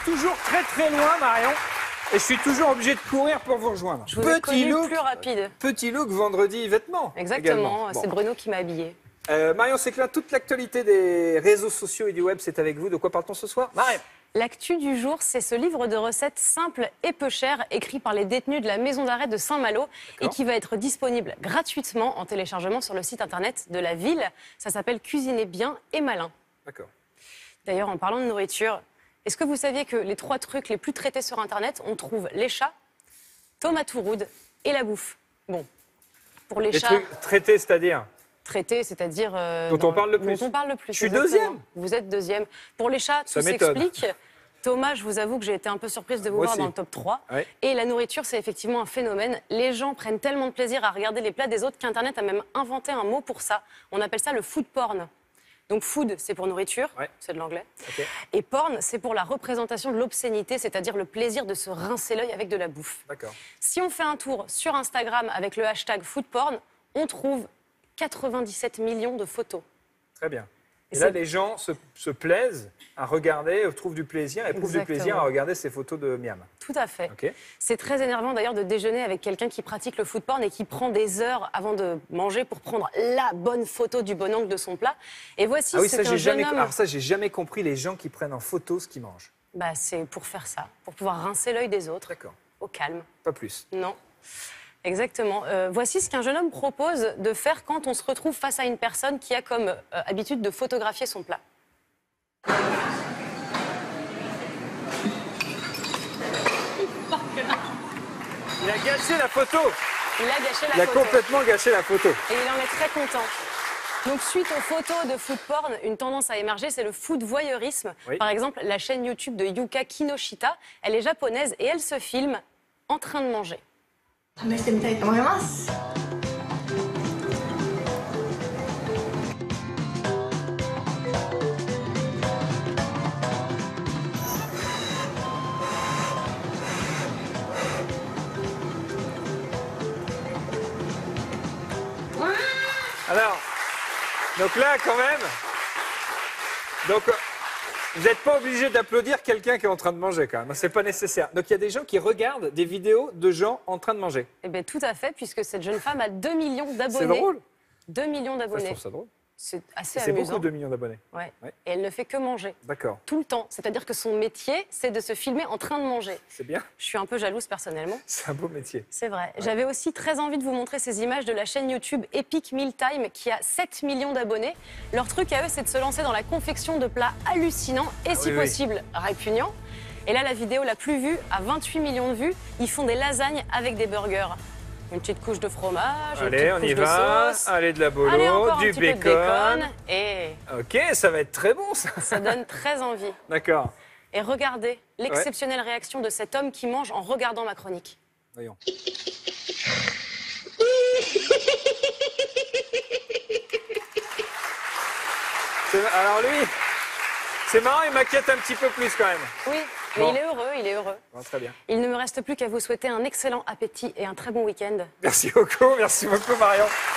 toujours très très loin, Marion. Et je suis toujours obligé de courir pour vous rejoindre. Je vous ai connu plus rapide. Petit look vendredi vêtements. Exactement, c'est Bruno qui m'a habillé. Marion Séclin, toute l'actualité des réseaux sociaux et du web, c'est avec vous. De quoi parle-t-on ce soir, Marion? L'actu du jour, c'est ce livre de recettes simple et peu cher, écrit par les détenus de la maison d'arrêt de Saint-Malo et qui va être disponible gratuitement en téléchargement sur le site internet de la ville. Ça s'appelle Cuisiner bien et malin. D'accord. D'ailleurs, en parlant de nourriture, est-ce que vous saviez que les 3 trucs les plus traités sur Internet, on trouve les chats, tomates roudes et la bouffe? Bon, pour les chats... trucs traités, c'est-à-dire? Traités, c'est-à-dire... dont on parle le plus. Dont on parle le plus. Je suis exactement. deuxième. Vous êtes deuxième. Pour les chats, tout s'explique. Thomas, je vous avoue que j'ai été un peu surprise de vous voir dans le top 3. Ouais. Et la nourriture, c'est effectivement un phénomène. Les gens prennent tellement de plaisir à regarder les plats des autres qu'Internet a même inventé un mot pour ça. On appelle ça le food porn. Donc food, c'est pour nourriture, c'est de l'anglais. Okay. Et porn, c'est pour la représentation de l'obscénité, c'est-à-dire le plaisir de se rincer l'œil avec de la bouffe. Si on fait un tour sur Instagram avec le hashtag food porn, on trouve 97 millions de photos. Très bien. Et là, les gens se plaisent à regarder, trouvent du plaisir, éprouvent du plaisir à regarder ces photos de miam. Tout à fait. Okay. C'est très énervant d'ailleurs de déjeuner avec quelqu'un qui pratique le food porn et qui prend des heures avant de manger pour prendre la bonne photo du bon angle de son plat. Et voici ce qu'un jeune homme... Alors ça, j'ai jamais compris les gens qui prennent en photo ce qu'ils mangent. Bah, c'est pour faire ça, pour pouvoir rincer l'œil des autres. D'accord. Au calme. Pas plus. Non. Exactement. Voici ce qu'un jeune homme propose de faire quand on se retrouve face à une personne qui a comme habitude de photographier son plat. Il a gâché la photo. Il a gâché la photo. Il a complètement gâché la photo. Et il en est très content. Donc, suite aux photos de food porn, une tendance à émerger, c'est le food voyeurisme. Oui. Par exemple, la chaîne YouTube de Yuka Kinoshita, elle est japonaise et elle se filme en train de manger. Alors, donc là, quand même, vous n'êtes pas obligé d'applaudir quelqu'un qui est en train de manger, quand même. C'est pas nécessaire. Donc, il y a des gens qui regardent des vidéos de gens en train de manger. Eh bien, tout à fait, puisque cette jeune femme a 2 millions d'abonnés. C'est drôle. 2 millions d'abonnés. Je trouve ça drôle. C'est assez amusant. C'est beaucoup, 2 millions d'abonnés. Ouais. Et elle ne fait que manger. D'accord. Tout le temps. C'est-à-dire que son métier, c'est de se filmer en train de manger. C'est bien. Je suis un peu jalouse personnellement. C'est un beau métier. C'est vrai. Ouais. J'avais aussi très envie de vous montrer ces images de la chaîne YouTube Epic Mealtime qui a 7 millions d'abonnés. Leur truc à eux, c'est de se lancer dans la confection de plats hallucinants et si possible répugnants. Et là, la vidéo la plus vue a 28 millions de vues. Ils font des lasagnes avec des burgers. Une petite couche de fromage, allez, une petite couche de sauce. sauce. Allez, de la bolo, du bacon. Et... Ok, ça va être très bon, ça. Ça donne très envie. D'accord. Et regardez l'exceptionnelle réaction de cet homme qui mange en regardant ma chronique. Voyons. Alors lui, c'est marrant, il m'inquiète un petit peu plus quand même. Oui, mais il est heureux, il est heureux. Bon, très bien. Il ne me reste plus qu'à vous souhaiter un excellent appétit et un très bon week-end. Merci beaucoup Marion.